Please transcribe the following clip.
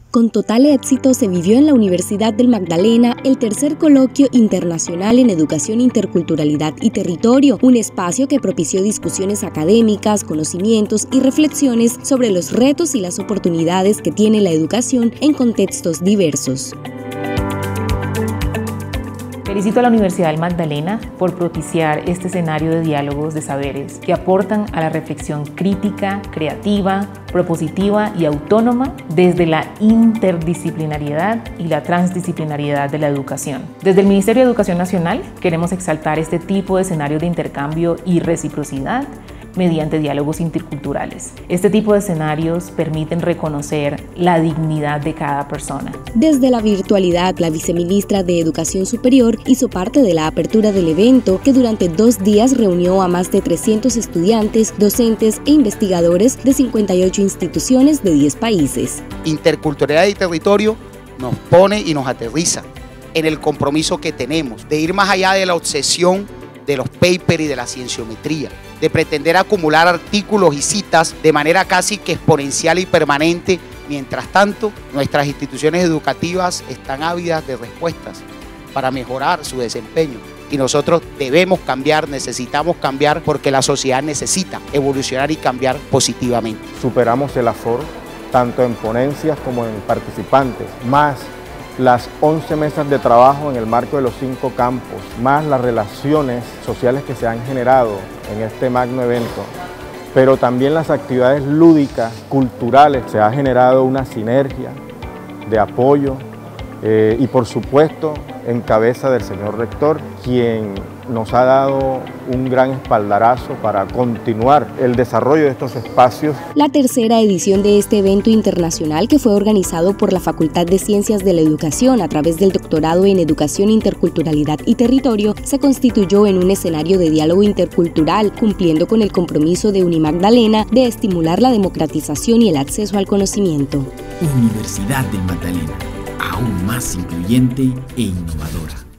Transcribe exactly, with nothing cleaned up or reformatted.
Con total éxito se vivió en la Universidad del Magdalena el tercer coloquio internacional en educación, interculturalidad y territorio, un espacio que propició discusiones académicas, conocimientos y reflexiones sobre los retos y las oportunidades que tiene la educación en contextos diversos. Felicito a la Universidad del Magdalena por propiciar este escenario de diálogos de saberes que aportan a la reflexión crítica, creativa, propositiva y autónoma desde la interdisciplinariedad y la transdisciplinariedad de la educación. Desde el Ministerio de Educación Nacional queremos exaltar este tipo de escenarios de intercambio y reciprocidad mediante diálogos interculturales. Este tipo de escenarios permiten reconocer la dignidad de cada persona. Desde la virtualidad, la viceministra de Educación Superior hizo parte de la apertura del evento, que durante dos días reunió a más de trescientos estudiantes, docentes e investigadores de cincuenta y ocho instituciones de diez países. Interculturalidad y territorio nos pone y nos aterriza en el compromiso que tenemos de ir más allá de la obsesión de los papers y de la cienciometría, de pretender acumular artículos y citas de manera casi que exponencial y permanente. Mientras tanto, nuestras instituciones educativas están ávidas de respuestas para mejorar su desempeño. Y nosotros debemos cambiar, necesitamos cambiar, porque la sociedad necesita evolucionar y cambiar positivamente. Superamos el aforo, tanto en ponencias como en participantes, más las once mesas de trabajo en el marco de los cinco campos, más las relaciones sociales que se han generado en este magno evento, pero también las actividades lúdicas, culturales. Se ha generado una sinergia de apoyo eh, y por supuesto en cabeza del señor rector, quien nos ha dado un gran espaldarazo para continuar el desarrollo de estos espacios. La tercera edición de este evento internacional, que fue organizado por la Facultad de Ciencias de la Educación a través del doctorado en Educación, Interculturalidad y Territorio, se constituyó en un escenario de diálogo intercultural, cumpliendo con el compromiso de Unimagdalena de estimular la democratización y el acceso al conocimiento. Universidad del Magdalena, aún más incluyente e innovadora.